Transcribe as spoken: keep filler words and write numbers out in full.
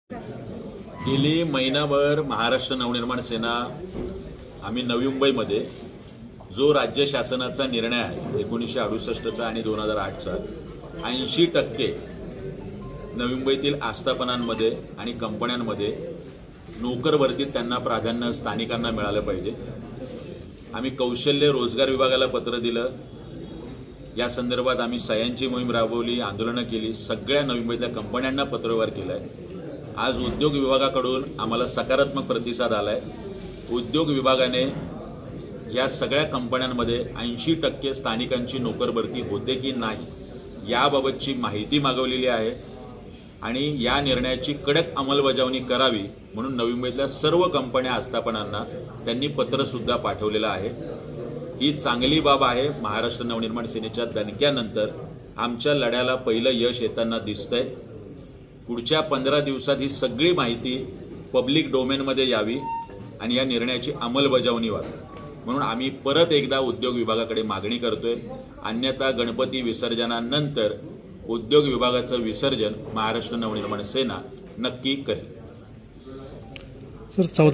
गेली महिनाभर महाराष्ट्र नवनिर्माण सेना आम्ही नवी मुंबईमध्ये जो राज्य शासनाचा निर्णय आहे एकोणीसशे अडुसष्टचा आणि दोन हजार आठचा ऐंशी टक्के नवी मुंबईतील आस्थापनांमध्ये आणि कंपन्यांमध्ये नोकर भरतीत त्यांना प्राधान्य स्थानिकांना मिळालं पाहिजे। आम्ही कौशल्य रोजगार विभागाला पत्र दिलं, या संदर्भात आम्ही सह्यांची मोहीम राबवली, आंदोलनं केली, सगळ्या नवी मुंबईतल्या कंपन्यांना पत्रव्यवहार केलाय। आज उद्योग विभागाकडून आम्हाला सकारात्मक प्रतिसाद आलाय। उद्योग विभागाने या सगळ्या कंपन्यांमध्ये ऐंशी टक्के स्थानिकांची नोकर भरती होते की नाही याबाबतची माहिती मागवलेली आहे आणि या निर्णयाची कडक अंमलबजावणी करावी म्हणून नवी मुंबईतल्या सर्व कंपन्या आस्थापनांना त्यांनी पत्र सुद्धा पाठवलेलं आहे। ही चांगली बाब आहे। महाराष्ट्र नवनिर्माण सेनेच्या दणक्यानंतर आमच्या लढ्याला पहिलं यश येताना दिसतंय। पुढच्या पंधरा दिवसात ही सगळी माहिती पब्लिक डोमेनमध्ये यावी आणि या निर्णयाची अंमलबजावणी व्हावी म्हणून आम्ही परत एकदा उद्योग विभागाकडे मागणी करतोय। अन्यथा गणपती विसर्जनानंतर उद्योग विभागाचं विसर्जन महाराष्ट्र नवनिर्माण सेना नक्की करेल।